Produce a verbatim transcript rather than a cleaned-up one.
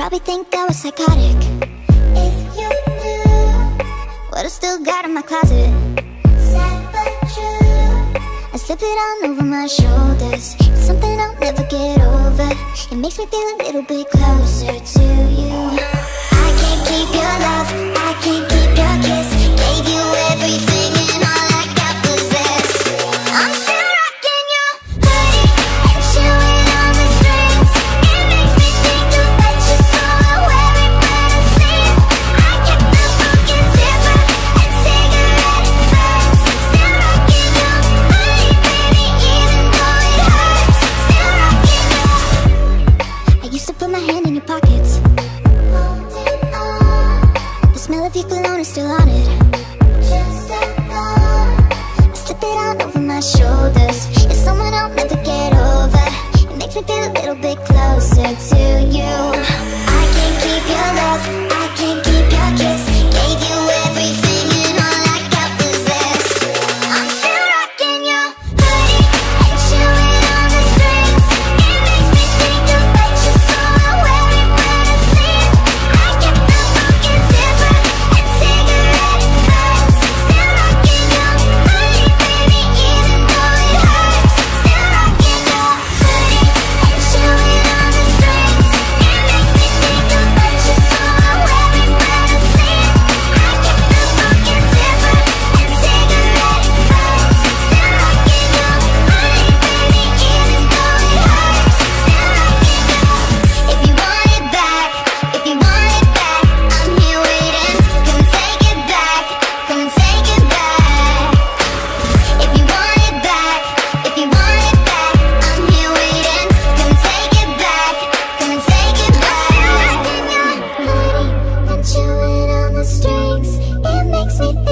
probably think I was psychotic. If you knew what I still got in my closet, sad but true, I slip it on over my shoulders. It's something I'll never get over. It makes me feel a little bit closer to you. I can't keep your love, I can't keep your kiss. Gave you everything and all I got was this. I'm still rocking your hoodie and chewing on the strings. It makes me think about you, so I wear it when I sleep. I kept the broken zipper and cigarette burns. Still rocking your hoodie, baby, even though it hurts. Still rocking your. I used to put my hand in your pockets, holding on. The smell of your cologne is still on it. Just a thought. I slip it on over my shoulders. It's someone I'll never get over. It makes me feel a little bit closer to you. I can't keep your love, I can't keep your kiss. Gave you everything and all I got was this. I'm still rocking your hoodie and chewing on the strings. It makes me think about you, so I wear it when I sleep. I kept the broken zipper and cigarette burns. Still rocking your hoodie, baby, even though it hurts. Still rocking your hoodie and chewing on the strings. It makes me think about you, so I wear it when I sleep. I kept the broken zipper and cigarette burns. Still rocking your hoodie, baby, even though it hurts. Still rocking your. If you want it back, if you want it back, I'm here waiting. Come and take it back, come and take it back. If you want it back, if you want it back, I'm here waiting. Come and take it back, come and take it back. I'm still rocking your hoodie and chewing on the strings. It makes me